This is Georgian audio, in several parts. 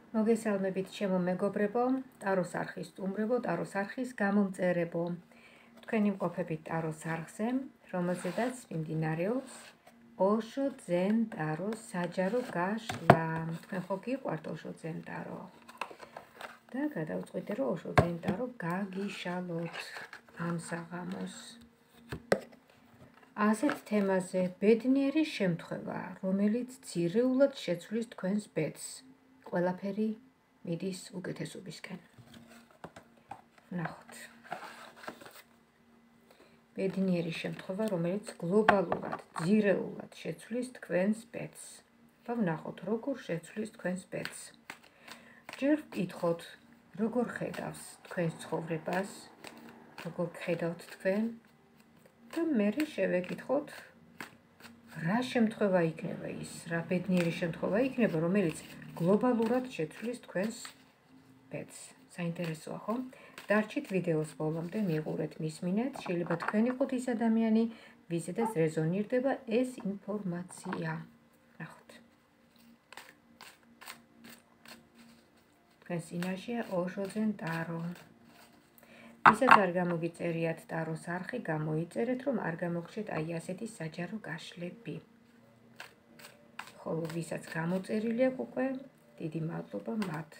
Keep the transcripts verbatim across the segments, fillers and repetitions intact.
მოგესალმებით ჩემო მეგობრებო, ტაროს არხის სტუმრებო, ტაროს არხის გამომწერებო. თქვენი მყოფებით ტაროს არხზე, რომელზედაც მიმდინარეობს ოშო ძენ ტაროს საჯარო გაშლა. თქვენ ხო გიყვართ ოშო ძენ ტარო? და გადავწყვიტე, რომ ოშო ძენ ტარო გაგიშალოთ ამ საღამოს. ასეთ თემაზე ბედნიერი შემთხვევა, რომელიც ძირეულად შეცვლის თქვენს ბედს. ყველაფერი მიდის უკეთესობისკენ. ნახოთ. ბედნიერი შემთხვევა, რომელიც გლობალურად, ძირეულად შეცვლის თქვენს ბედს. და ვნახოთ, როგორ შეცვლის თქვენს ბედს. ჯერ ვკითხოთ, როგორ ხედავს თქვენს ცხოვრებას, როგორ ხედავთ თქვენ და მერე შევეკითხოთ, რა შემთხვევა იქნება ის, რა ბედნიერი შემთხვევა იქნება, რომელიც გლობალურად შეცვლის თქვენს ბედს. საინტერესოა, ხო? დარჩით ვიდეოს ბოლომდე, მიყურეთ, მისმინეთ. შეიძლება თქვენ იყოთ ის ადამიანი, ვიზედაც რეზონირდება ეს ინფორმაცია. ნახოთ. თქვენს წინაშეა ოშო ძენ ტარო. ვისაც არ გამოგიწერიათ ტაროს არხი, გამოიწერეთ, რომ არ გამოგხსეთ აი ასეთი საჯარო გაშლები. ხოლო ვისაც გამოწერილი აქვს უკვე, დიდი მადლობა მათ.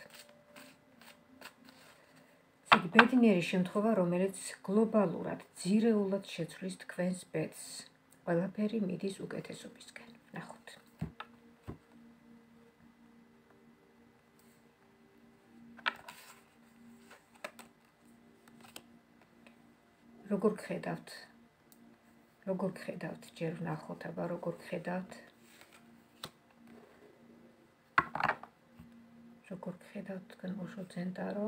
ეს ბედნიერი შემთხვევა, რომელიც გლობალურად, ძირეულად შეცვლის თქვენს ბედს. ყველაფერი მიდის უკეთესობისკენ. ნახოთ. როგორ გხედავთ? როგორ გხედავთ? ჯერ ვნახოთ, აბა როგორ გხედავთ? როგორ გხედავთ თქვენ ოშო ძენ ტარო?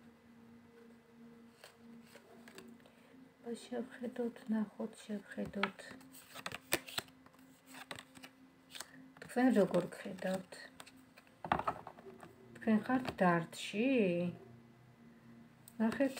შევხედოთ, ნახოთ, შევხედოთ. თქვენ როგორ გხედავთ? თქვენ ხართ დარდში? ნახეთ.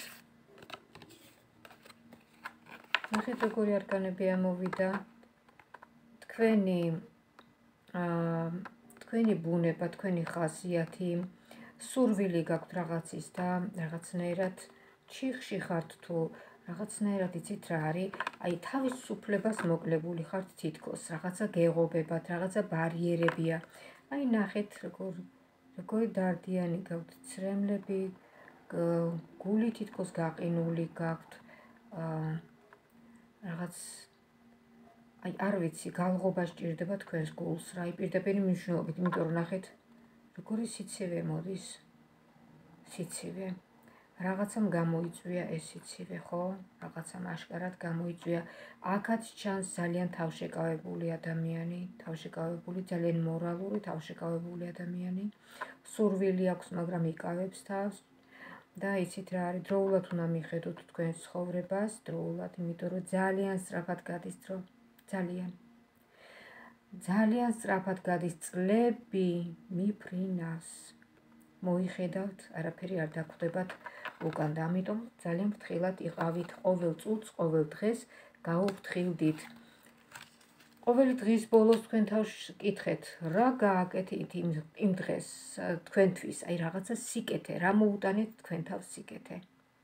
ნახეთ, როგორი არკანები ამოვიდა. თქვენი აა თქვენი ბუნება, თქვენი ხასიათი, სურვილი გაქვთ რაღაცის და რაღაცნაირად ჩიხში ხართ თუ რაღაცნაირად იცით რა არის, აი თავისუფლებას მოკლებული ხართ თითქოს, რაღაცა გეღობებათ, რაღაცა ბარიერებია. აი ნახეთ, როგორ როგორი დარდიანი გაქვთ, ცრემლები, გული თითქოს გაყინული გაქვთ. აა რაღაც აი არ ვიცი, გალღობა სჭირდება თქვენს გულს, რა, პირდაპირ მნიშვნელობით, იმიტომ რომ ნახეთ, როგორი სიცივე მოდის. სიცივე. რაღაცამ გამოიწვია ეს სიცივე, ხო? რაღაცამ აშკარად გამოიწვია. აქაც ჩანს ძალიან თავშეკავებული ადამიანი, თავშეკავებული, ძალიან მორალური, თავშეკავებული ადამიანი. სურვილი აქვს, მაგრამ იკავებს თავს. და იცით რა არის, დროულად უნდა მიხედოთ თქვენს ცხოვრებას, დროულად, იმიტომ რომ ძალიან სწრაფად გადის დრო, ძალიან. ძალიან სწრაფად გადის წლები, მიფრინავს. მოიხედავთ, არაფერი არ დაგვხვდებათ უკან და ამიტომ ძალიან ფრთხილად იყავით ყოველ წუთს, ყოველ დღეს გაუფრთხილდით. ყოველი დღის ბოლოს თქვენ თავს კითხეთ, რა გააკეთეთ იმ დღეს თქვენთვის, აი რაღაცა სიკეთე, რა მოუტანეთ თქვენ თავს სიკეთე.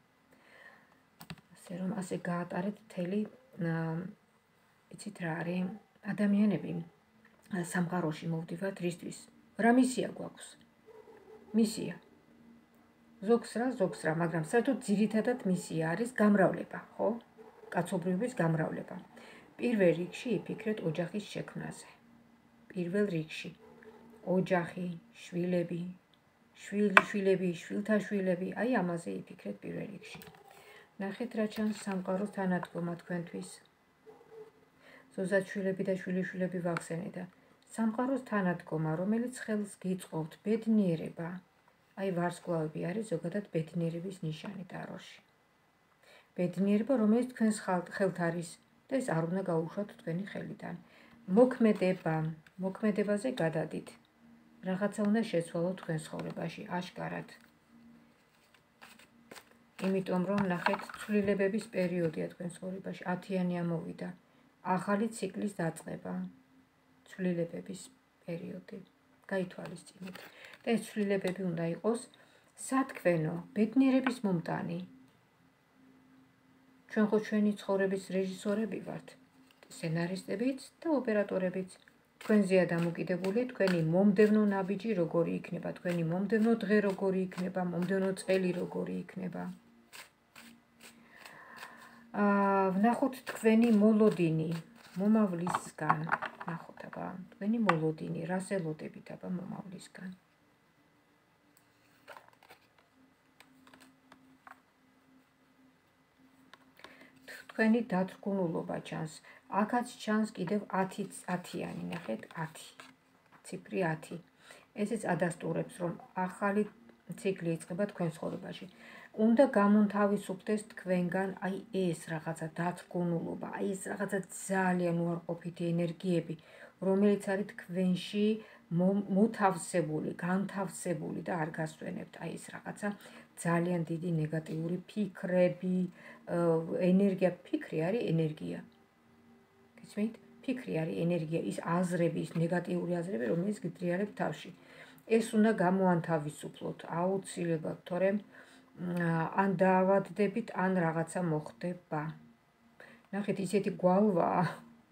ასე რომ ასე გაატარეთ მთელი, იცით რა არის, ადამიანები სამყაროში მოვდივართ რისთვის? რა მისია გვაქვს? მისია. ზოგს რა, ზოგს რა, მაგრამ საერთოდ ძირითადად მისია არის გამრავლება, ხო? კაცობრიობის გამრავლება. პირველ რიგში იფიქრეთ ოჯახის შექმნაზე. პირველ რიგში. ოჯახი, შვილები, შვილიშვილები, შვილთა შვილები, აი ამაზე იფიქრეთ პირველ რიგში. ნახეთ რა ჩანს სამყაროს თანადგომა თქვენთვის. ზოგადად შვილები და შვილიშვილები ვახსენე და სამყაროს თანადგომა, რომელიც ხელს გიწყობთ, ბედნიერება. აი ვარსკვლავები არის ზოგადად ბედნიერების ნიშანი ტაროში. ბედნიერება, რომელიც თქვენს ხელთ არის და ეს არ უნდა გაუშვათ თქვენი ხელიდან. მოქმედება, მოქმედებაზე გადადით. რაღაცა უნდა შეცვალოთ თქვენს ცხოვრებაში, აშკარად. იმიტომ რომ ნახეთ, ცვლილებების პერიოდია თქვენს ცხოვრებაში, ათიანი ამოვიდა. ახალი ციკლის დაწყება. ცვლილებების პერიოდი. გაითვალისწინეთ. და ეს ცვლილებები უნდა იყოს სათქმელო, ბედნიერების მომტანი. ჩვენ ხო ჩვენი ცხოვრების რეჟისორები ვართ, სცენარისტებიც და ოპერატორებიც. თქვენზეა დამოკიდებული თქვენი მომდევნო ნაბიჯი როგორი იქნება, თქვენი მომდევნო დღე როგორი იქნება, მომდევნო წელი როგორი იქნება. აა ვნახოთ თქვენი მოლოდინი მომავლისგან. ნახოთ აბა, თქვენი მოლოდინი, რას ელოდებით აბა მომავლისგან. თქვენი დათრგუნულობა ჩანს. აქაც ჩანს კიდევ ათიანი, ნახეთ, ათი. ციფრი ათი. ესეც ადასტურებს, რომ ახალი ციკლი იწყება თქვენ ცხოვრებაში. უნდა გამონთავისუფლდეს თქვენგან აი ეს რაღაცა დათრგუნულობა, აი ეს რაღაცა ძალიან უარყოფითი ენერგიები, რომელიც არის თქვენში მოთავსებული, განთავსებული და არ გასვენებთ. აი ეს რაღაცა ძალიან დიდი ნეგატიური ფიქრები, ენერგია, ფიქრი არის ენერგია. გიცმით? ფიქრი არის ენერგია, ის აზრები, ის ნეგატიური აზრები, რომელიც გიტრიალებს თავში. ეს უნდა გამოანთავისუფლოთ აუცილებლად, თორემ ან დაავადდებით, ან რაღაცა მოხდება. ნახეთ, ისეთი გვალვაა.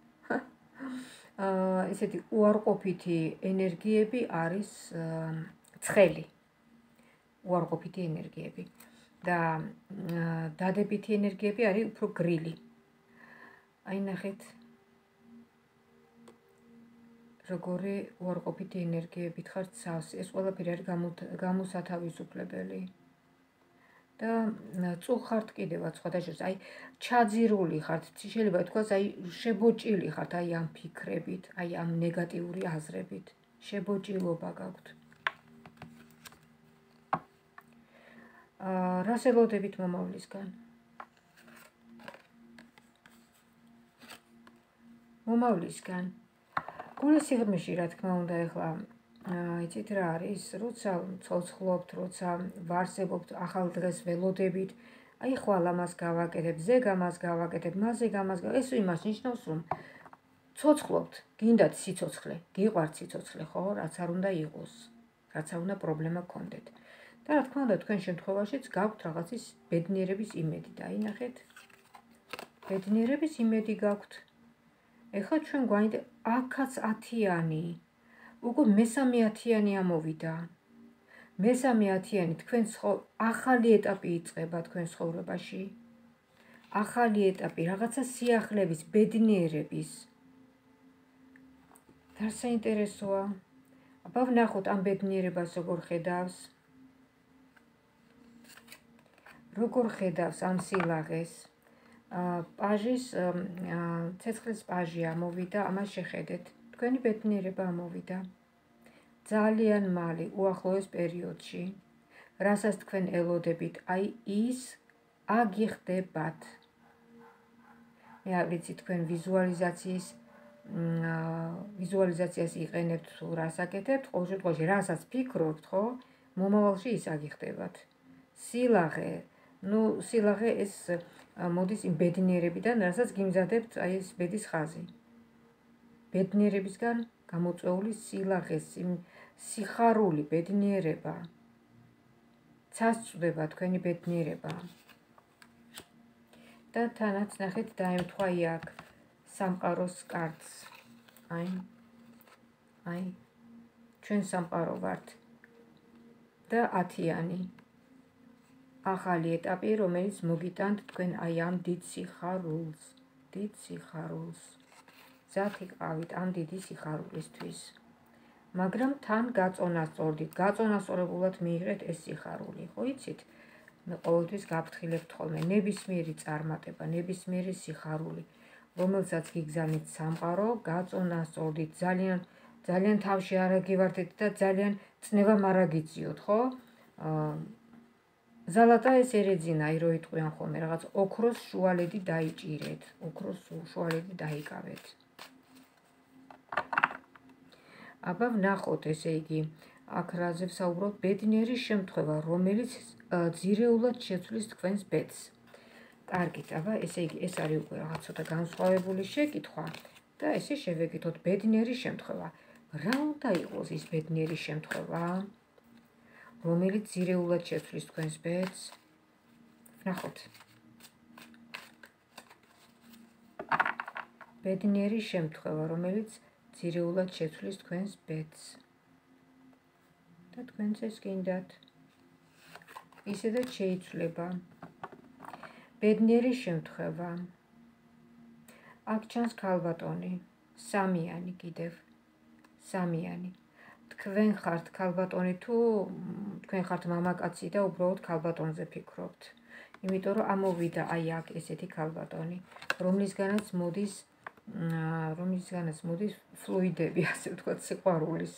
ესეთი უარყოფითი ენერგიები არის ცხელი. უარყოფითი ენერგიები. და დადებითი ენერგიები არის უფრო გრილი. აი ნახეთ, როგორი უარყოფითი ენერგიებით ხართ სავსე. ეს ყველაფერი არის გამოსათავისუფლებელი. და წუხ ხართ კიდევაც სხვადასხვა, აი ჩაძირული ხართ, შეიძლება თქვას, აი შებოჭილი ხართ, აი ამ ფიქრებით, აი ამ ნეგატიური აზრებით. შებოჭილობა გაქვთ. აა რას ელოდებით მომავლისგან? მომავლისგან. გულის სიღრმეში, რა თქმა უნდა, ეხლა იცით რა არის, როცა ცოცხლობთ, როცა ვარსებობთ, ახალ დღეს ველოდებით, აი ხვალ ამას გავაკეთებ, ზეგ ამას გავაკეთებ, მასეგ ამას გავაკეთებ. ეს იმას ნიშნავს, რომ ცოცხლობთ, გინდათ სიცოცხლე, გიყვართ სიცოცხლე, ხო, რაც არ უნდა იყოს, რაც არ უნდა პრობლემა გქონდეთ. და რა თქმა უნდა, თქვენ შემთხვევაშიც გაქვთ რაღაცის ბედნიერების იმედი და აი ნახეთ, ბედნიერების იმედი გაქვთ. ეხლა ჩვენ გვაინდა აქაც ათიანი, უკვე მესამე ათიანი ამოვიდა. მესამე ათიანი თქვენ ახალი ეტაპი იწყება თქვენ ცხოვრებაში. ახალი ეტაპი, რაღაცა სიახლეების, ბედნიერების. და საინტერესოა. აბა ვნახოთ ამ ბედნიერებას როგორ ხედავს. როგორ ხედავს ამ სილაღეს. პაჟის, ცეცხლის პაჟი ამოვიდა, ამას შეხედეთ. თქვენი ბედნიერება ამოვიდა. ძალიან მალე, უახლოეს პერიოდში, რასაც თქვენ ელოდებით, აი ის აგიხდებათ. მე არ ვიცი, თქვენ ვიზუალიზაციის ვიზუალიზაციას იყენებთ თუ რას აკეთებთ, ყოველ შემთხვევაში რასაც ფიქრობთ, ხო, მომავალში ის აგიხდებათ. სილაღე, ნუ სილაღე ეს მოდის იმ ბედნიერებიდან, რასაც გიმზადებთ აი ეს ბედის ხაზი. ბედნიერებისგან გამოწვეული სილაღეს, სიხარული, ბედნიერება. წასწვდება თქვენი ბედნიერება. და თანაც ნახეთ დაემთხვა იქ სამყაროს კარტს. აი, აი, ჩვენ სამყარო ვართ. და ათიანი. ახალი ეტაპი, რომელიც მოგიტანთ თქვენ აი ამ დიდ სიხარულს, დიდ სიხარულს. გზად იყავით ამ დიდი სიხარულისთვის. მაგრამ თან გაწონასწორდით, გაწონასწორებულად მიიღეთ ეს სიხარული, ხო იცით? მე ყოველთვის გაფრთხილებთ ხოლმე ნებისმიერი წარმატება, ნებისმიერი სიხარული, რომელსაც გიგზავნით სამყარო, გაწონასწორდით, ძალიან ძალიან თავში არაგივართეთ და ძალიან წნევამ არაგიციოთ, ხო? ზალატა ეს ერეძინა, აი რო იტყვიან ხოლმე, რაღაც ოქროს შუალედი დაიჭირეთ, ოქროს შუალედი დაიკავეთ. აბა ვნახოთ, ესე იგი, აქ რაზე ვსაუბრობ, ბედნიერი შემთხვევა, რომელიც ძირეულად შეცვლის თქვენს ბედს. კარგით, აბა ესე იგი, ეს არის უკვე რაღაც ცოტა განსხვავებული შეკითხვა და ესე შევეკითხოთ, ბედნიერი შემთხვევა. რა უნდა იყოს ის ბედნიერი შემთხვევა, რომელიც ძირეულად შეცვლის თქვენს ბედს? ვნახოთ. ბედნიერი შემთხვევა, რომელიც ძირეულად შეცვლის თქვენს ბედს. და თქვენც ეს გინდათ. ისედაც შეიცვლება. ბედნიერი შემთხვევა. აქ ჩანს ქალბატონი, სამიანი კიდევ. სამიანი. თქვენ ხართ ქალბატონი თუ თქვენ ხართ მამაკაცი და უბრალოდ ქალბატონზე ფიქრობთ. იმიტომ რომ ამოვიდა აი აქ ესეთი ქალბატონი, რომლისგანაც მოდის რომლისგანაც მოდის ფლუიდები, ასე ვთქვათ, სიყვარულის.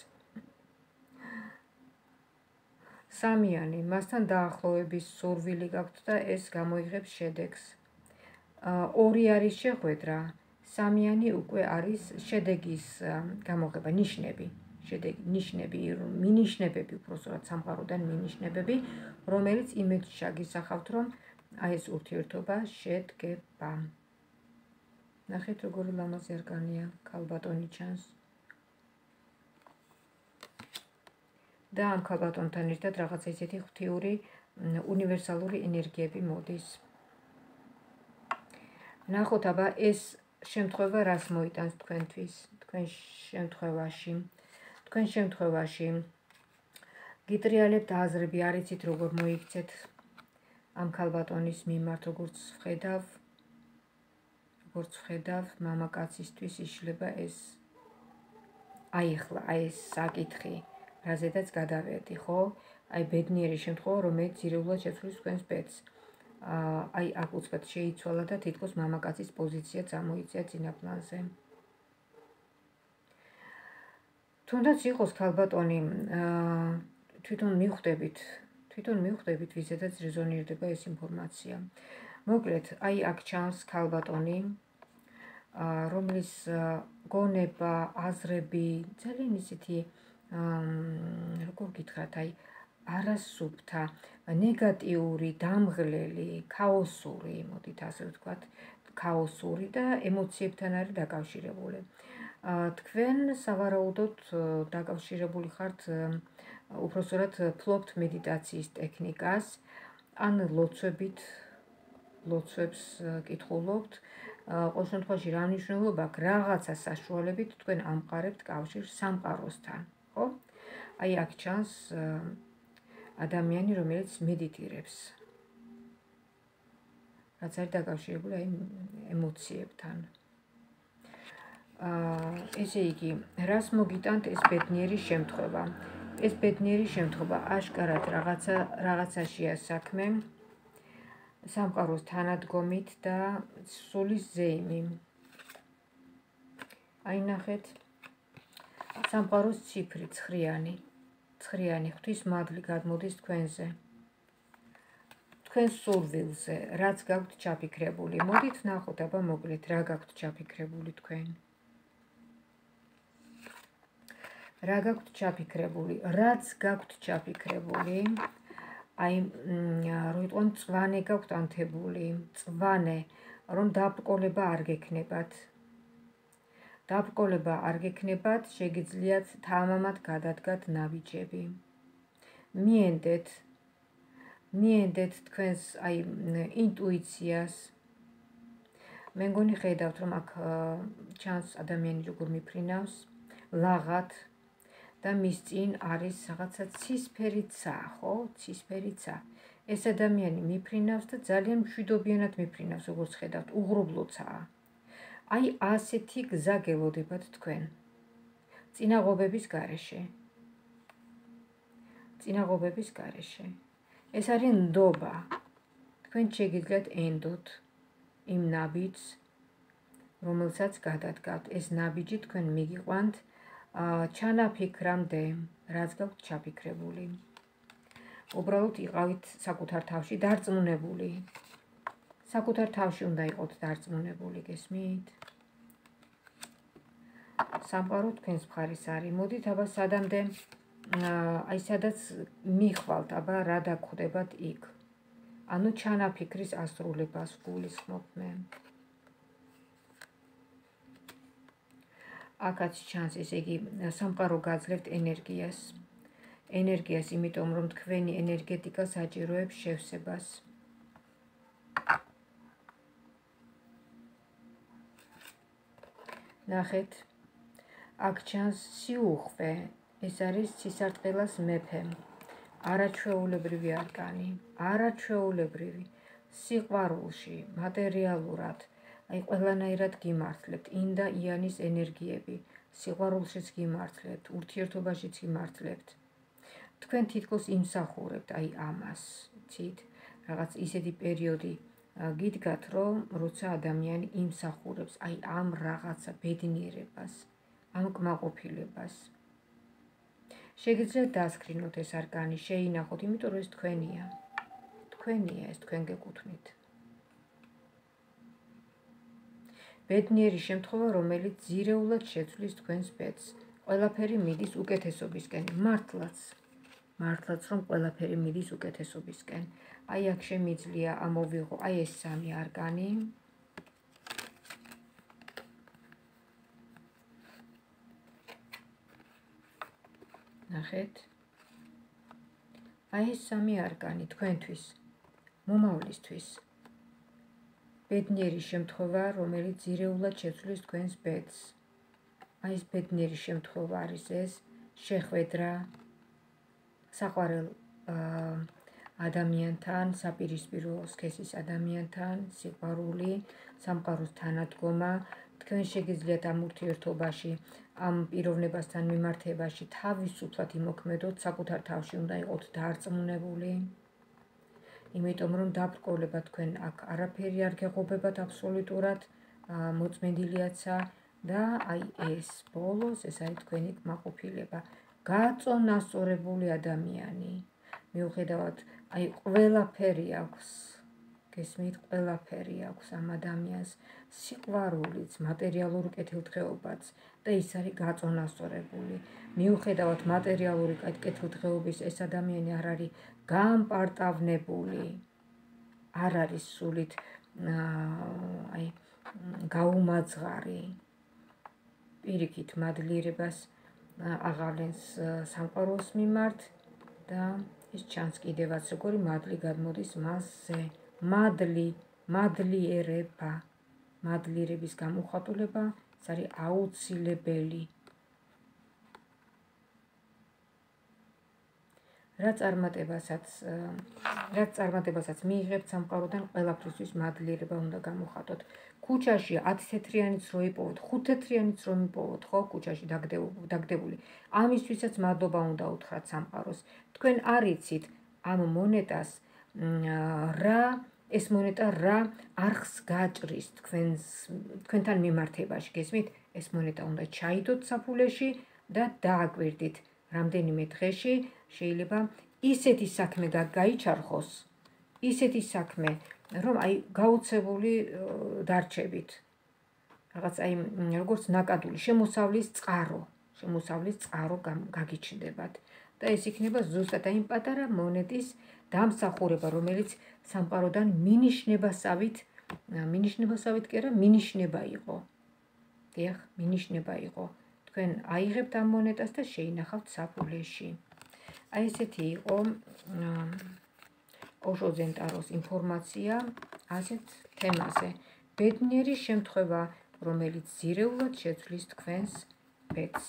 სამიანი, მასთან დაახლოების სურვილი გაქვთ და ეს გამოიღებს შედეგს. ორი არის შეხვედრა, სამიანი უკვე არის შედეგის გამოღება, ნიშნები. შედეგი, ნიშნები, მინიშნებები, უпроსტად სამყაროდან მინიშნებები, რომელიც იმედს შაგისახავთ, რომ აი ეს ურთიერთობა შედგება. ნახეთ, როგორი ლამაზი არკანია, ქალბატონი ჩანს. და ამ ქალბატონთან ერთად რაღაცა ისეთი ღვთიური უნივერსალური ენერგიები მოდის. ნახოთ, აბა ეს შემთხვევა რას მოიტანს თქვენთვის, თქვენ შემთხვევაში. თქვენ შემთხვევაში გიტრიალებთ აზრები, არ იცით როგორ მოიქცეთ ამ ქალბატონის მიმართ, როგორც ვხედავ, როგორც ვხედავ, მამაკაცისთვის იშლება ეს აი ახლა, აი ეს საკითხი, რაზედაც გადავედი, ხო? აი ბედნიერი შემთხვევა, რომელიც ძირეულად შეცვლის თქვენს ბედს. აი აქ უცბად შეიცვალა და თითქოს მამაკაცის პოზიციაც ამოიწია წინაპლანზე. თუნდაც იყოს ქალბატონი, თვითონ მივხვდებით, თვითონ მივხვდებით, ვიზედაც რეზონირდება ეს ინფორმაცია. მოკლედ, აი აქ ჩანს ქალბატონი, რომლის გონება, აზრები, ძალიან ისეთი, როგორ გითხრათ, აი არასუფთა, ნეგატიური, დამღლელი, ქაოსური, მოდით ასე ვთქვათ, ქაოსური და ემოციებთან არის დაკავშირებული. თქვენ სავარაუდოდ დაკავშირებული ხართ, უпроსტად ფლობთ მედიტაციის ტექნიკას, ან ლოცვებით, ლოცვებს კითხულობთ. ყოველ შემთხვევაში რა მნიშვნელობა აქვს, რაღაცა საშუალებით თქვენ ამყარებთ კავშირს სამყაროსთან, ხო? აი აქ ჩანს ადამიანი, რომელიც მედიტირებს. რაც არის დაკავშირებული აი ემოციებთან. ესე იგი, რას მოგიტანთ ეს ბედნიერი შემთხვევა? ეს ბედნიერი შემთხვევა აშკარად რაღაცა რაღაცაშია საქმე სამყაროს თანადგომით და სულის ზეიმი. აი ნახეთ, სამყაროს ციფრი, ცხრიანი, ცხრიანი, ღვთის მადლი გადმოდის თქვენზე. თქვენ სურვილზე, რაც გაქვთ ჩაფიქრებული. მოდით ვნახოთ, აბა მოკლედ, რა გაქვთ ჩაფიქრებული თქვენ. რა გაქვთ ჩაფიქრებული, რაც გაქვთ ჩაფიქრებული, აი, რომ იტყვან წვანე გაქვთ ანთებული, წვანე, რომ დაბრკოლება არ გექნებათ. დაბრკოლება არ გექნებათ, შეგიძლიათ თამამად გადადგათ ნაბიჯები. მიენდეთ, მიენდეთ თქვენს აი ინტუიციას. მე მგონი ხედავთ, რომ აქ ჩანს ადამიანი როგორ მიფრინავს, ლაღად. და მის წინ არის რაღაცა ცისფერი ცა, ხო? ცისფერი ცა. ეს ადამიანი მიფრინავს და ძალიან მშვიდობიანად მიფრინავს, როგორც ხედავთ, უღრუბლოცაა. აი ასეთი გზა გელოდებათ თქვენ. წინაღობების გარეშე. წინაღობების გარეშე. ეს არის ნდობა. თქვენ შეგიძლიათ ენდოთ იმ ნაბიჯს, რომელსაც გადადგავთ. ეს ნაბიჯი თქვენ მიგიყვანთ ჩანაფიქრამდე, რაც გაქვთ ჩაფიქრებული. უბრალოდ იყავით საკუთარ თავში დარწმუნებული. საკუთარ თავში უნდა იყოთ დარწმუნებული, გესმით? სამყარო თქვენს მხარეს არის. მოდით აბა სადამდე, აი სადაც მიხვალთ, აბა რა დაგხვდებათ იქ. ანუ ჩანაფიქრის ასრულებას გულისხმობ მე. აქაც ჩანს, ესე იგი, სამყარო გაძლევთ ენერგიას. ენერგიას, იმიტომ რომ თქვენი ენერგეტიკა საჭიროებს შევსებას. ნახეთ, აქ ჩანს სიუხვე, ეს არის ცისარტყელას მეფე. არაჩვეულებრივი არკანი, არაჩვეულებრივი, სიყვარულში, მატერიალურად, აი ყველანაირად გიმართლებთ, ინდა იანის ენერგიები, სიყვარულშიც გიმართლებთ, ურთიერთობაშიც გიმართლებთ. თქვენ თითქოს იმსახურებთ აი ამას, იცით, რაღაც ისეთი პერიოდი გიდგათ, რომ როცა ადამიანი იმსახურებს აი ამ რაღაცა ბედნიერებას, ამ კმაყოფილებას. შეგიძლიათ დასკრინოთ ეს არკანი, შეინახოთ, იმიტომ რომ ეს თქვენია. თქვენია, ეს თქვენ გეკუთვნით. ბედნიერი შემთხვევა, რომელიც ძირეულად შეცვლის თქვენს ბედს. ყველაფერი მიდის უკეთესობისკენ, მართლაც. მართლაც რომ ყველაფერი მიდის უკეთესობისკენ. აი აქ შემიძლია ამოვიღო აი ეს სამი არკანი. ნახეთ. აი ეს სამი არკანი თქვენთვის, მომავლისთვის. ბედნიერი შემთხვევა, რომელიც ძირეულად შეცვლის თქვენს ბედს. აი ეს ბედნიერი შემთხვევა არის ეს შეხვედრა საყვარელ ადამიანთან, საპირისპირო სქესის ადამიანთან, სიყვარული, სამყაროს თანადგომა, თქვენ შეგიძლიათ ამ ურთიერთობაში, ამ პიროვნებასთან მიმართებაში თავისუფლად იმოქმედოთ, საკუთარ თავში უნდა იყოთ დარწმუნებული, იმიტომ რომ დაბრკოლება თქვენ აქ არაფერი არ გეღობებათ აბსოლუტურად, მოწმენდილიაცა და აი ეს ბოლოს, ეს არის თქვენი კმაყოფილება. გაწონასწორებული ადამიანი, მიუხედავად, აი ყველაფერი აქვს, გესმით, ყველაფერი აქვს ამ ადამიანს, სიყვარულიც, მატერიალური კეთილდღეობაც და ის არის გაწონასწორებული. მიუხედავად მატერიალური კეთილდღეობის ეს ადამიანი არ არის გამპარტავნებული, არ არის სულით აი გაუმაძღარი, პირიქით მადლიერებას აღავლენს სამყაროს მიმართ და ის ჩანს კიდევაც როგორი მადლი გადმოდის მასზე. მადლი, მადლიერება, მადლიერების გამოხატულება, ეს არის აუცილებელი. რაც წარმატებასაც, რაც წარმატებასაც მიიღებთ სამყაროდან, ყველაფრისთვის მადლიერება უნდა გამოხატოთ. ქუჩაში ათი თეთრიანიც რო იპოვოთ, ხუთ თეთრიანიც რო მიპოვოთ, ხო, ქუჩაში დაგდებული. ამისთვისაც მადლობა უნდა უთხრათ სამყაროს. თქვენ არ იცით ამ მონეტას რა, ეს მონეტა რა არხს გაჭრის თქვენს თქვენთან მიმართებაში, გესმით? ეს მონეტა უნდა ჩაიდოთ საფულეში და დააკვირდით. რამდენიმე დღეში შეიძლება ისეთი საქმე გაიჩარხოს, ისეთი საქმე, რომ აი გაუცებული დარჩებით. რაღაც აი როგორც ნაკადული, შემოსავლის წყარო, შემოსავლის წყარო გაგიჩნდებათ. და ეს იქნება ზუსტად აი პატარა მონეტის დამსახურება, რომელიც სამყაროდან მინიშნებასავით, მინიშნებასავით კი არა, მინიშნება იყო. დიახ, მინიშნება იყო. თქვენ აიღებთ ამ მონეტას და შეინახავთ საფულეში. აი ესეთი იყო ოშო ზენტაროს ინფორმაცია ასეთ თემაზე. ბედნიერი შემთხვევა, რომელიც ძირეულად შეცვლის თქვენს ბედს.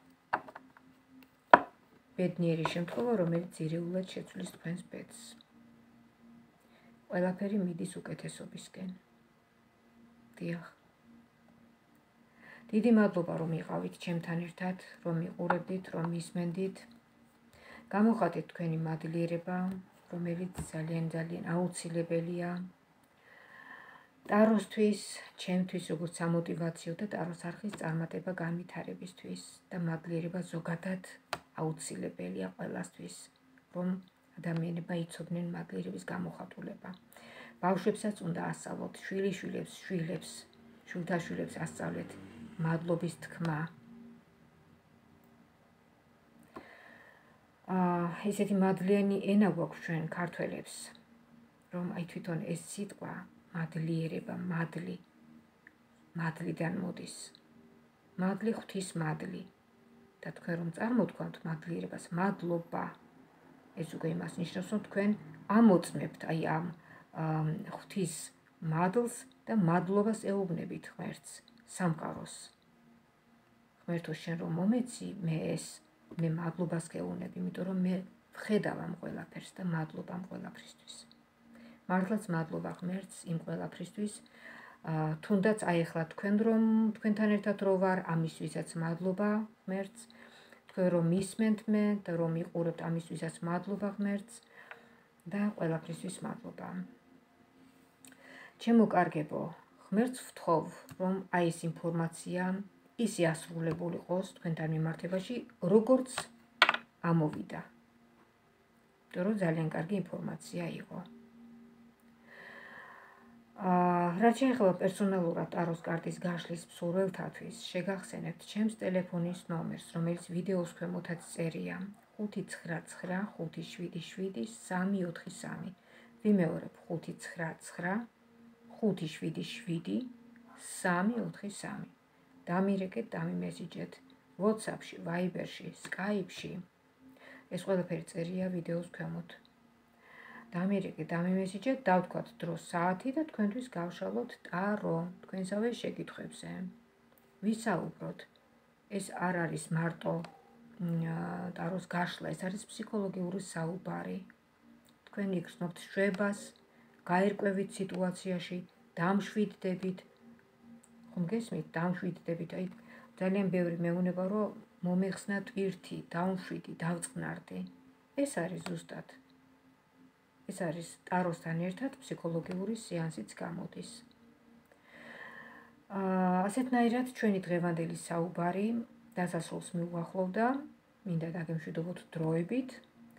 ბედნიერი შემთხვევა, რომელიც ძირეულად შეცვლის თქვენს ბედს. ყველაფერი მიდის უკეთესობისკენ. დიახ. დიდი მადლობა, რომ იყავით ჩემთან ერთად, რომ მიყურებდით, რომ მისმენდით. გამოხატეთ თქვენი მადლიერება, რომელიც ძალიან ძალიან აუცილებელია. ტაროსთვის, ჩემთვის როგორც სამოტივაციო და ტაროს არხის წარმატება განვითარებისთვის და მადლიერება ზოგადად აუცილებელია ყველასთვის, რომ ადამიანებმა იცოდნენ მადლიერების გამოხატულება. ბავშვებსაც უნდა ასწავლოთ, შვილიშვილებს, შვილებს, შვილთაშვილებს ასწავლეთ მადლობის თქმა. ესეთი მადლიანი ენა გვაქვს ჩვენ ქართველებს, რომ აი თვითონ ეს სიტყვა მადლიერება, მადლი, მადლიდან მოდის. მადლი ღვთის მადლი. და თქვენ რომ წარმოთქვამთ მადლიერებას, მადლობა. ეს უკვე იმას ნიშნავს, რომ თქვენ ამოწმებთ აი ამ ღვთის მადლს და მადლობას ეუბნებით ღმერთს, სამყაროს. ღმერთო, შენ რომ მომეცი, მე ეს, მე მადლობას გეუბნები, იმიტომ რომ მე ვხედავ ამ ყველაფერს და მადლობა ამ ყველაფრისთვის. მართლაც მადლობა ღმერთს იმ ყველაფრისთვის, თუნდაც აი ახლა თქვენ რომ თქვენთან ერთად რო ვარ, ამისთვისაც მადლობა ღმერთს, თქვენ რომ მისმენთ მე და რომ მიყურებთ, ამისთვისაც მადლობა ღმერთს და ყველაფრისთვის მადლობა. ჩემო კარგებო, ღმერთს ვთხოვ, რომ აი ეს ინფორმაცია ისე ასრულებული იყოს თქვენთან მიმართებაში, როგორც ამოვიდა. იმიტომ რომ ძალიან კარგი ინფორმაცია იყო. რაც შეეხება პერსონალურად ტაროს კარტის გაშლის მსურველთათვის, შეგახსენებთ ჩემს ტელეფონის ნომერს, რომელიც ვიდეოს ქვემოთაც წერია ხუთი ცხრა ცხრა ხუთი შვიდი შვიდი სამი ოთხი სამი. ვიმეორებ ხუთი ცხრა ცხრა ხუთი შვიდი შვიდი სამი ოთხი სამი. დამირეკეთ, დამიმესიჯეთ WhatsApp-ში, Viber-ში, Skype-ში. ეს ყველაფერი წერია ვიდეოს ქვემოთ. დამირეკეთ, დამიმესიჯეთ, დავთქვათ დრო საათი და თქვენთვის გავშალოთ ტარო თქვენსავე შეკითხვებზე. ვისაუბროთ. ეს არ არის მარტო ტაროს გაშლა, ეს არის ფსიქოლოგიური საუბარი. თქვენ იგრძნობთ შვებას, გაერკვევით სიტუაციაში, დამშვიდდებით. ხომ გესმით, დამშვიდდებით, აი ძალიან ბევრი მეუბნება, რომ მომეხსნა ტვირთი, დავმშვიდი, დავწყნარდი. ეს არის ზუსტად. ეს არის ტაროსთან ერთად ფსიქოლოგიური სეანსიც გამოდის. ასეთნაირად ჩვენი დღევანდელი საუბარი დასასრულს მიუახლოვდა, მინდა დაგემშვიდობოთ დროებით.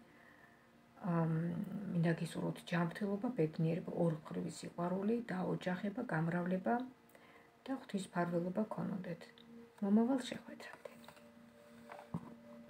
მინდა გისურვოთ ჯანმრთელობა, ბედნიერება, ორმხრივი სიყვარული, დაოჯახება, გამრავლება და ღვთის მფარველობა გქონოდეთ. მომავალ შეხვედრამდე.